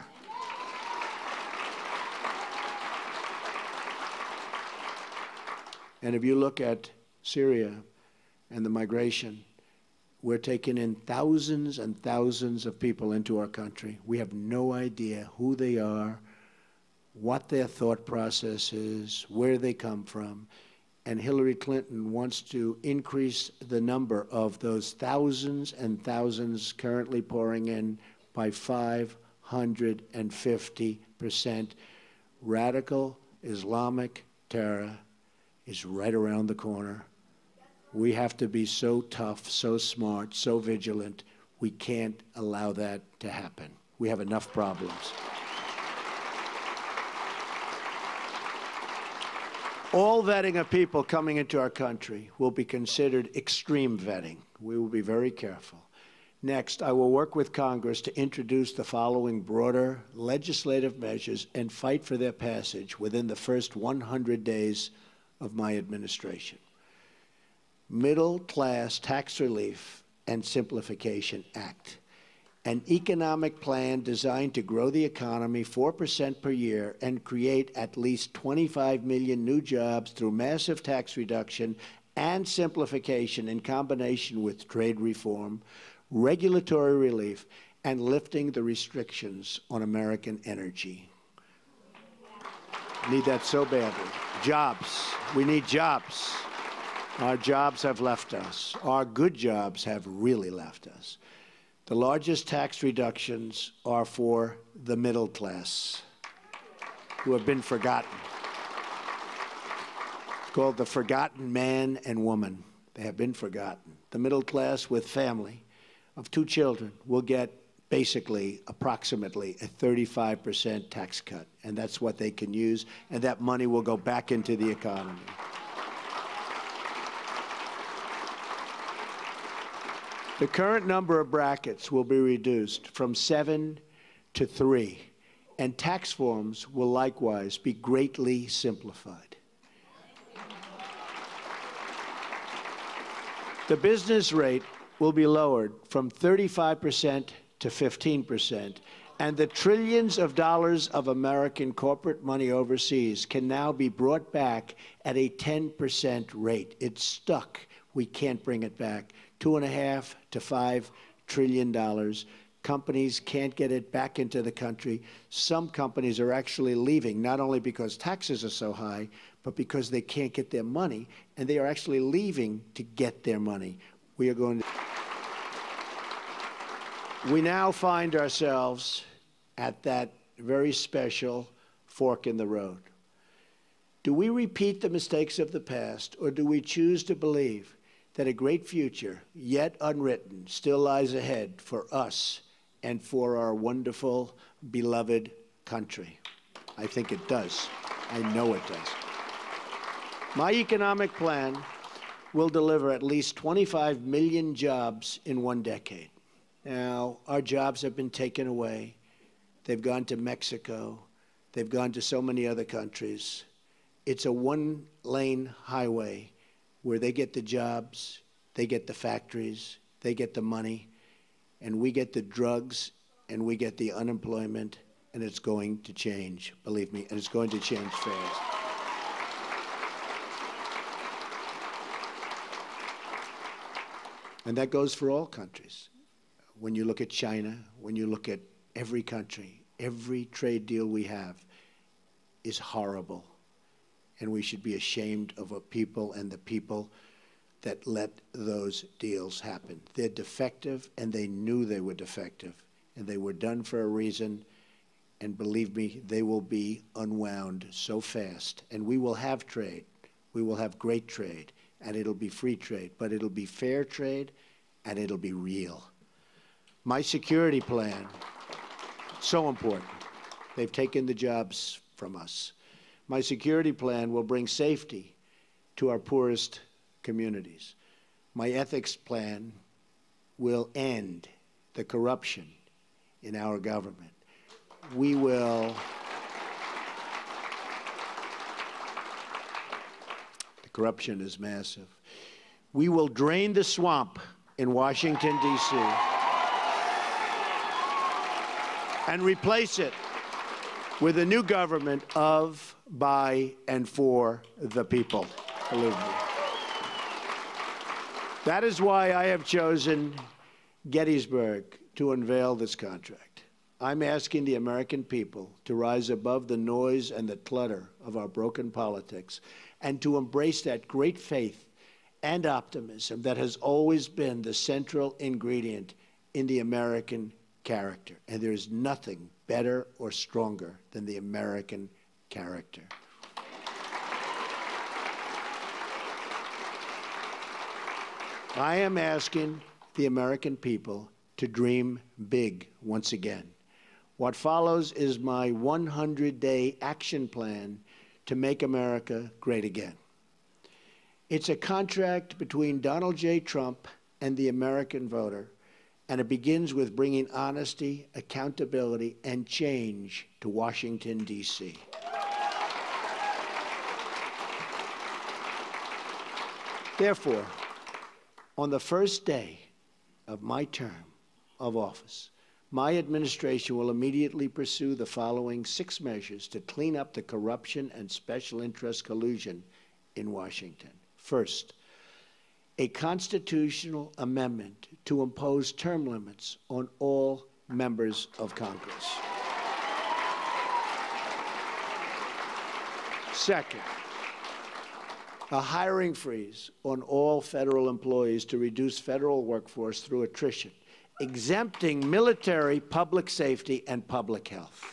And if you look at Syria and the migration, we're taking in thousands and thousands of people into our country. We have no idea who they are, what their thought process is, where they come from. And Hillary Clinton wants to increase the number of those thousands and thousands currently pouring in by 550%. Radical Islamic terror is right around the corner. We have to be so tough, so smart, so vigilant. We can't allow that to happen. We have enough problems. All vetting of people coming into our country will be considered extreme vetting. We will be very careful. Next, I will work with Congress to introduce the following broader legislative measures and fight for their passage within the first 100 days of my administration. Middle Class Tax Relief and Simplification Act, an economic plan designed to grow the economy 4% per year and create at least 25 million new jobs through massive tax reduction and simplification in combination with trade reform, regulatory relief, and lifting the restrictions on American energy. Need that so badly. Jobs. We need jobs. Our jobs have left us. Our good jobs have really left us. The largest tax reductions are for the middle class, who have been forgotten. It's called the forgotten man and woman. They have been forgotten. The middle class with family of 2 children will get basically approximately a 35% tax cut, and that's what they can use, and that money will go back into the economy. The current number of brackets will be reduced from 7 to 3, and tax forms will likewise be greatly simplified. The business rate will be lowered from 35% to 15%, and the trillions of dollars of American corporate money overseas can now be brought back at a 10% rate. It's stuck. We can't bring it back. $2.5 to $5 trillion. Companies can't get it back into the country. Some companies are actually leaving, not only because taxes are so high, but because they can't get their money, and they are actually leaving to get their money. We are going to... We now find ourselves at that very special fork in the road. Do we repeat the mistakes of the past, or do we choose to believe that a great future, yet unwritten, still lies ahead for us and for our wonderful, beloved country? I think it does. I know it does. My economic plan will deliver at least 25 million jobs in 1 decade. Now, our jobs have been taken away. They've gone to Mexico. They've gone to so many other countries. It's a 1-lane highway where they get the jobs, they get the factories, they get the money, and we get the drugs, and we get the unemployment, and it's going to change, believe me, and it's going to change fast. And that goes for all countries. When you look at China, when you look at every country, every trade deal we have is horrible. And we should be ashamed of a people and the people that let those deals happen. They're defective, and they knew they were defective, and they were done for a reason, and believe me, they will be unwound so fast. And we will have trade. We will have great trade, and it'll be free trade, but it'll be fair trade, and it'll be real. My security plan, so important. They've taken the jobs from us. My security plan will bring safety to our poorest communities. My ethics plan will end the corruption in our government. We will... The corruption is massive. We will drain the swamp in Washington, D.C. and replace it with a new government of, by, and for the people. Believe me. That is why I have chosen Gettysburg to unveil this contract. I'm asking the American people to rise above the noise and the clutter of our broken politics and to embrace that great faith and optimism that has always been the central ingredient in the American character. And there is nothing better or stronger than the American character. I am asking the American people to dream big once again. What follows is my 100-day action plan to make America great again. It's a contract between Donald J. Trump and the American voter, and it begins with bringing honesty, accountability, and change to Washington, D.C. Therefore, on the first day of my term of office, my administration will immediately pursue the following 6 measures to clean up the corruption and special interest collusion in Washington. First, a constitutional amendment to impose term limits on all members of Congress. Second, a hiring freeze on all federal employees to reduce federal workforce through attrition, exempting military, public safety, and public health.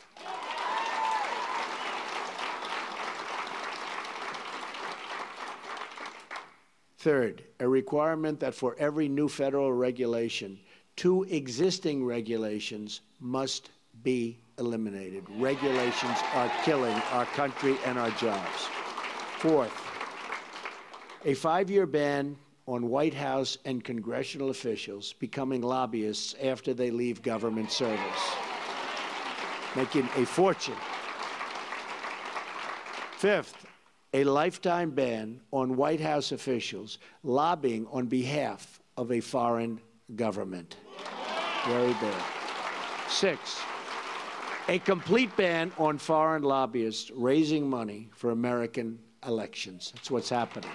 Third, a requirement that for every new federal regulation, 2 existing regulations must be eliminated. Regulations are killing our country and our jobs. Fourth, a 5-year ban on White House and congressional officials becoming lobbyists after they leave government service, making a fortune. Fifth, a lifetime ban on White House officials lobbying on behalf of a foreign government. Very bad. Sixth, a complete ban on foreign lobbyists raising money for American elections. That's what's happening.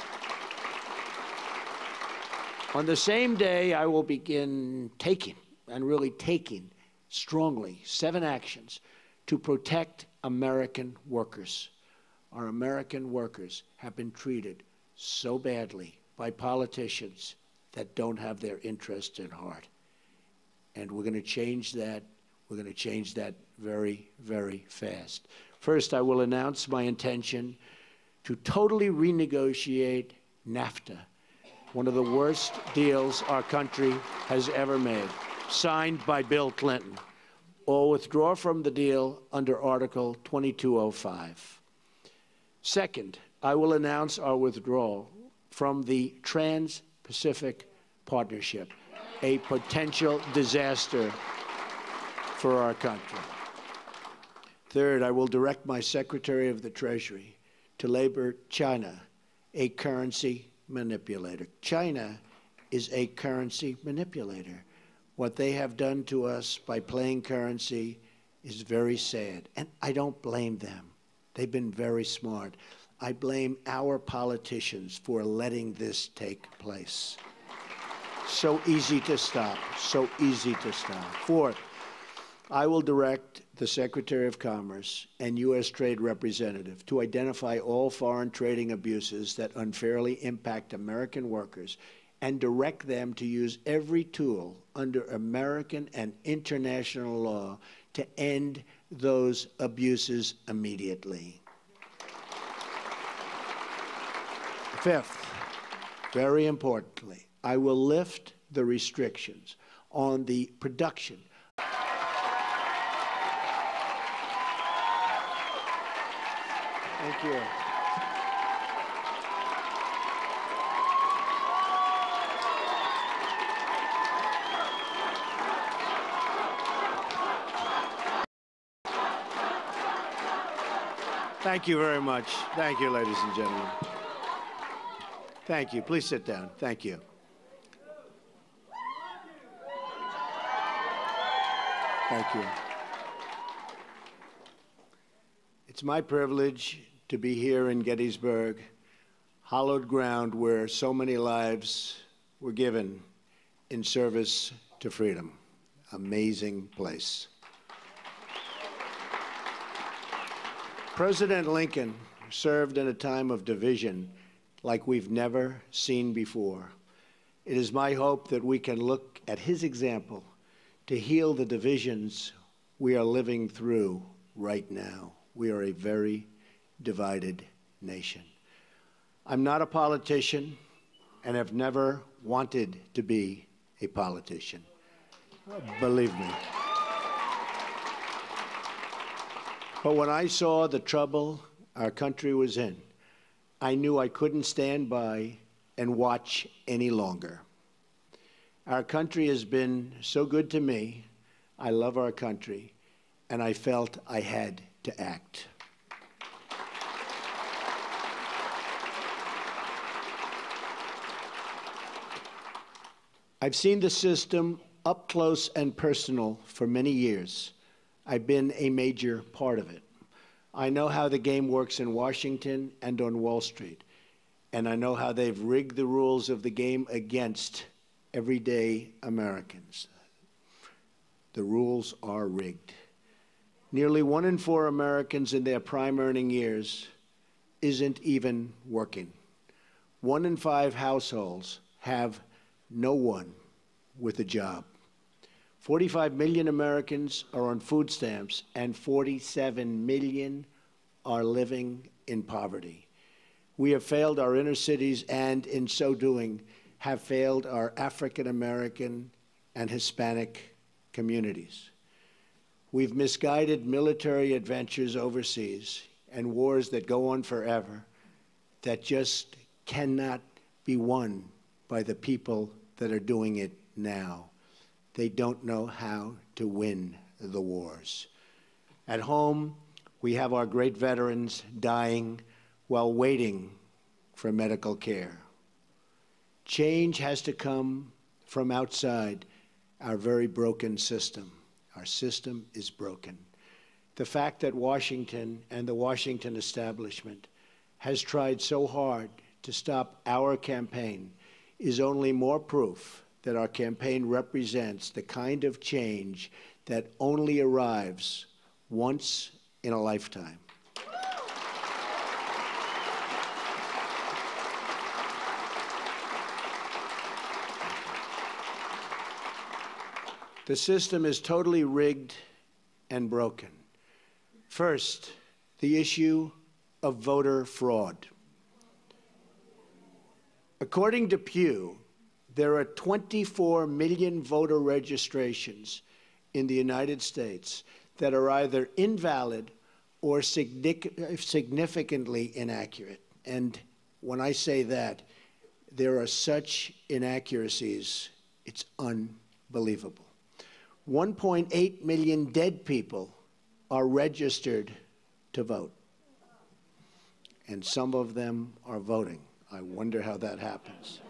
On the same day, I will begin taking, and really taking strongly, 7 actions to protect American workers. Our American workers have been treated so badly by politicians that don't have their interests at heart. And we're going to change that. We're going to change that very, very fast. First, I will announce my intention to totally renegotiate NAFTA, one of the worst deals our country has ever made, signed by Bill Clinton, or withdraw from the deal under Article 2205. Second, I will announce our withdrawal from the Trans-Pacific Partnership, a potential disaster for our country. Third, I will direct my Secretary of the Treasury to label China a currency manipulator. China is a currency manipulator. What they have done to us by playing currency is very sad, and I don't blame them. They've been very smart. I blame our politicians for letting this take place. So easy to stop, so easy to stop. Fourth, I will direct the Secretary of Commerce and U.S. Trade Representative to identify all foreign trading abuses that unfairly impact American workers and direct them to use every tool under American and international law to end those abuses immediately. Fifth, very importantly, I will lift the restrictions on the production Thank you. Thank you very much. Thank you, ladies and gentlemen. Thank you. Please sit down. Thank you. Thank you. It's my privilege to be here in Gettysburg, hallowed ground where so many lives were given in service to freedom. Amazing place. President Lincoln served in a time of division like we've never seen before. It is my hope that we can look at his example to heal the divisions we are living through right now. We are a very divided nation. I'm not a politician and have never wanted to be a politician. Believe me. But when I saw the trouble our country was in, I knew I couldn't stand by and watch any longer. Our country has been so good to me. I love our country, and I felt I had to act. I've seen the system up close and personal for many years. I've been a major part of it. I know how the game works in Washington and on Wall Street, and I know how they've rigged the rules of the game against everyday Americans. The rules are rigged. Nearly 1 in 4 Americans in their prime earning years isn't even working. 1 in 5 households have no one with a job. 45 million Americans are on food stamps, and 47 million are living in poverty. We have failed our inner cities, and in so doing, have failed our African American and Hispanic communities. We've misguided military adventures overseas and wars that go on forever that just cannot be won by the people that are doing it now. They don't know how to win the wars. At home, we have our great veterans dying while waiting for medical care. Change has to come from outside our very broken system. Our system is broken. The fact that Washington and the Washington establishment has tried so hard to stop our campaign is only more proof that our campaign represents the kind of change that only arrives once in a lifetime. The system is totally rigged and broken. First, the issue of voter fraud. According to Pew, there are 24 million voter registrations in the United States that are either invalid or significantly inaccurate. And when I say that, there are such inaccuracies, it's unbelievable. 1.8 million dead people are registered to vote, and some of them are voting. I wonder how that happens.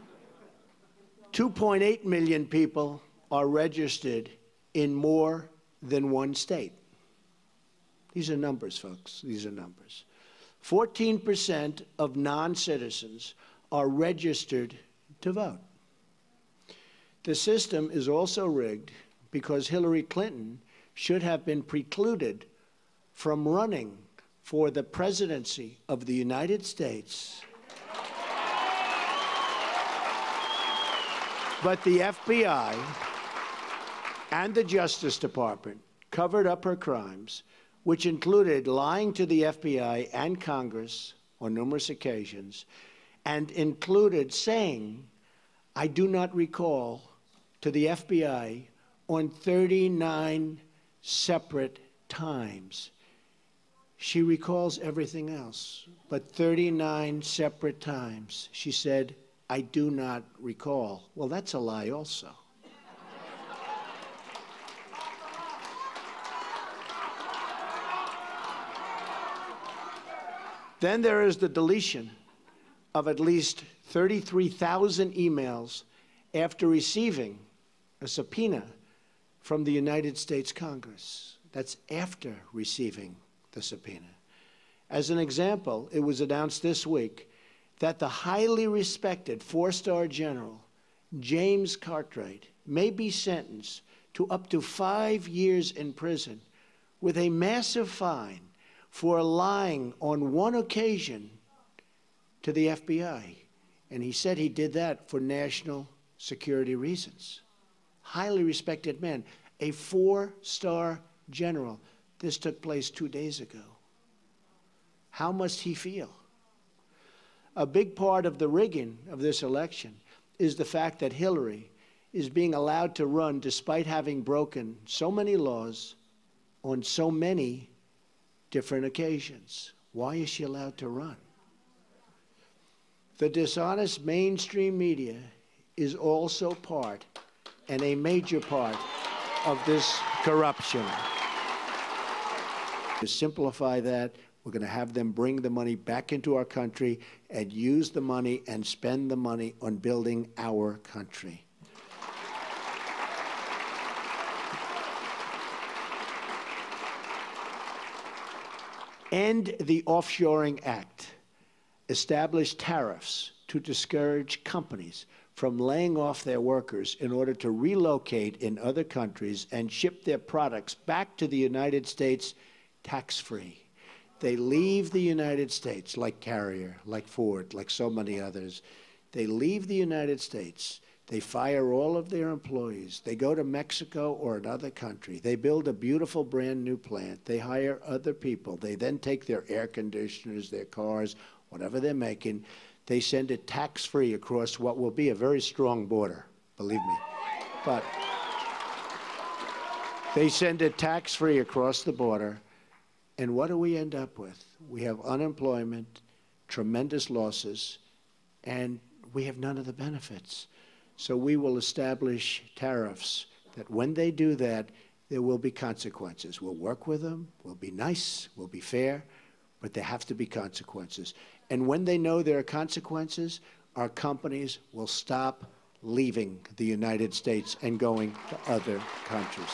2.8 million people are registered in more than one state. These are numbers, folks. These are numbers. 14% of non-citizens are registered to vote. The system is also rigged because Hillary Clinton should have been precluded from running for the presidency of the United States. But the FBI and the Justice Department covered up her crimes, which included lying to the FBI and Congress on numerous occasions, and included saying, "I do not recall," to the FBI on 39 separate times. She recalls everything else, but 39 separate times she said, "I do not recall." Well, that's a lie also. Then there is the deletion of at least 33,000 emails after receiving a subpoena from the United States Congress. That's after receiving the subpoena. As an example, it was announced this week that the highly respected 4-star general, James Cartwright, may be sentenced to up to 5 years in prison with a massive fine for lying on one occasion to the FBI. And he said he did that for national security reasons. Highly respected man, a 4-star general. This took place 2 days ago. How must he feel? A big part of the rigging of this election is the fact that Hillary is being allowed to run despite having broken so many laws on so many different occasions. Why is she allowed to run? The dishonest mainstream media is also part, and a major part, of this corruption. To simplify that, we're going to have them bring the money back into our country and use the money and spend the money on building our country. End the Offshoring Act. Establish tariffs to discourage companies from laying off their workers in order to relocate in other countries and ship their products back to the United States tax-free. They leave the United States, like Carrier, like Ford, like so many others. They leave the United States. They fire all of their employees. They go to Mexico or another country. They build a beautiful brand new plant. They hire other people. They then take their air conditioners, their cars, whatever they're making. They send it tax-free across what will be a very strong border, believe me. But they send it tax-free across the border. And what do we end up with? We have unemployment, tremendous losses, and we have none of the benefits. So we will establish tariffs that when they do that, there will be consequences. We'll work with them, we'll be nice, we'll be fair, but there have to be consequences. And when they know there are consequences, our companies will stop leaving the United States and going to other countries.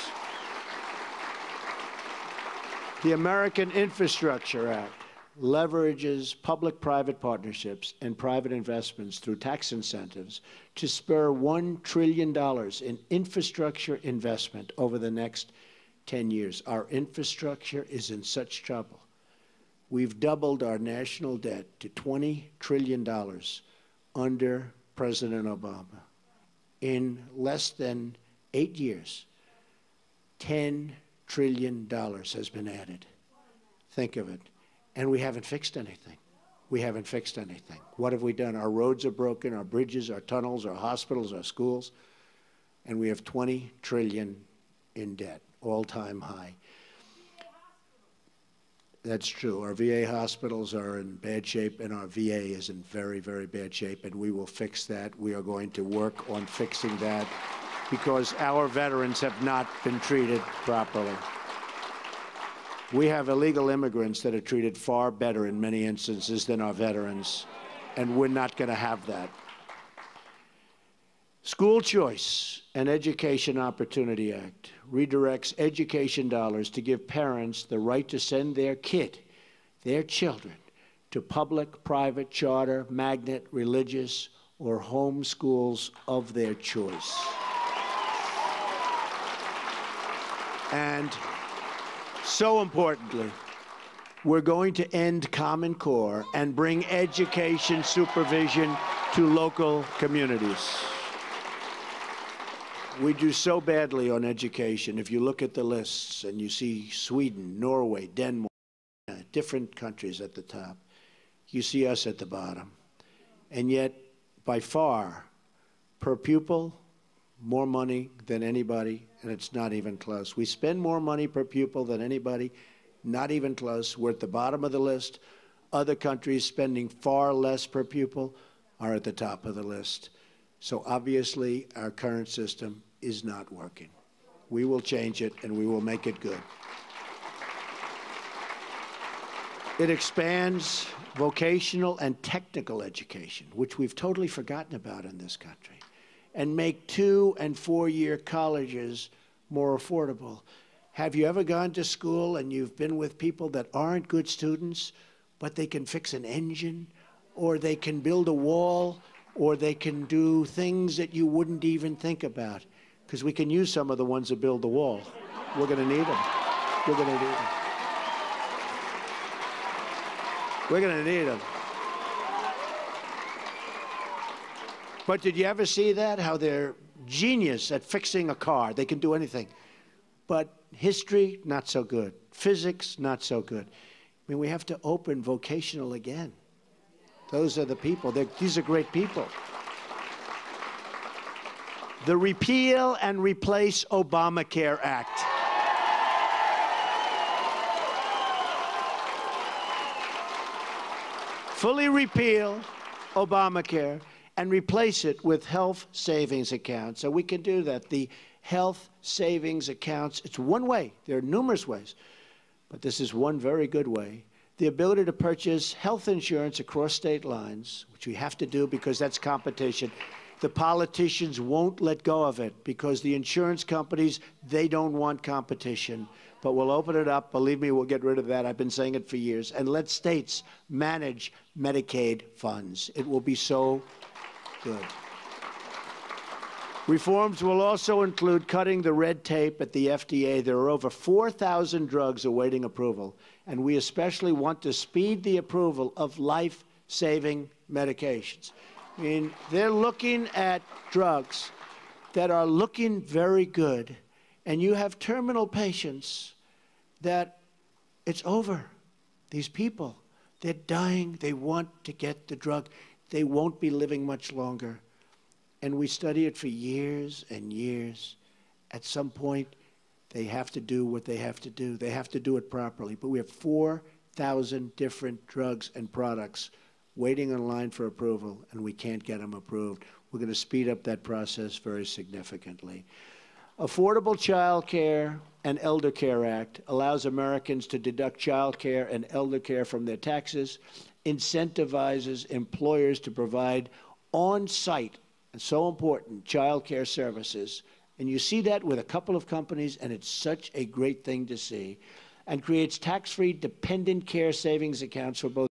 The American Infrastructure Act leverages public-private partnerships and private investments through tax incentives to spur $1 trillion in infrastructure investment over the next 10 years. Our infrastructure is in such trouble. We've doubled our national debt to $20 trillion under President Obama. In less than 8 years, $10 trillion has been added. Think of it. And we haven't fixed anything. We haven't fixed anything. What have we done? Our roads are broken, our bridges, our tunnels, our hospitals, our schools, and we have $20 trillion in debt, all-time high. That's true. Our VA hospitals are in bad shape, and our VA is in very, very bad shape, and we will fix that. We are going to work on fixing that because our veterans have not been treated properly. We have illegal immigrants that are treated far better in many instances than our veterans, and we're not going to have that. School Choice and Education Opportunity Act redirects education dollars to give parents the right to send their kid, their children, to public, private, charter, magnet, religious, or home schools of their choice. And so importantly, we're going to end Common Core and bring education supervision to local communities. We do so badly on education. If you look at the lists and you see Sweden, Norway, Denmark, different countries at the top, you see us at the bottom. And yet, by far, per pupil, more money than anybody, and it's not even close. We spend more money per pupil than anybody, not even close. We're at the bottom of the list. Other countries spending far less per pupil are at the top of the list. So obviously, our current system is not working. We will change it, and we will make it good. It expands vocational and technical education, which we've totally forgotten about in this country, and make 2- and 4-year colleges more affordable. Have you ever gone to school and you've been with people that aren't good students, but they can fix an engine, or they can build a wall, or they can do things that you wouldn't even think about? Because we can use some of the ones that build the wall. We're going to need them. We're going to need them. We're going to need them. But did you ever see that? How they're genius at fixing a car. They can do anything. But history, not so good. Physics, not so good. I mean, we have to open vocational again. Those are the people. These are great people. The Repeal and Replace Obamacare Act. Fully repeal Obamacare and replace it with health savings accounts. So we can do that. The health savings accounts, it's one way. There are numerous ways, but this is one very good way. The ability to purchase health insurance across state lines, which we have to do because that's competition. The politicians won't let go of it because the insurance companies, they don't want competition. But we'll open it up. Believe me, we'll get rid of that. I've been saying it for years. And let states manage Medicaid funds. It will be so good. Reforms will also include cutting the red tape at the FDA. There are over 4,000 drugs awaiting approval, and we especially want to speed the approval of life-saving medications. I mean, they're looking at drugs that are looking very good, and you have terminal patients that it's over. These people, they're dying. They want to get the drug. They won't be living much longer. And we study it for years and years. At some point, they have to do what they have to do. They have to do it properly. But we have 4,000 different drugs and products waiting in line for approval, and we can't get them approved. We're going to speed up that process very significantly. Affordable Child Care and Elder Care Act allows Americans to deduct child care and elder care from their taxes, incentivizes employers to provide on-site, and so important, child care services. And you see that with a couple of companies, and it's such a great thing to see, and creates tax-free dependent care savings accounts for both